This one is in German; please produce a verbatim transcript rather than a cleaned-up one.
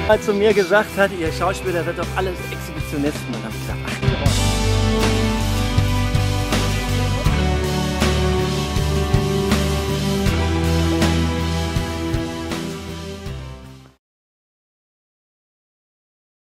mal zu mir gesagt hat, ihr Schauspieler seid doch alles Exhibitionisten. Und dann habe ich gesagt, ach,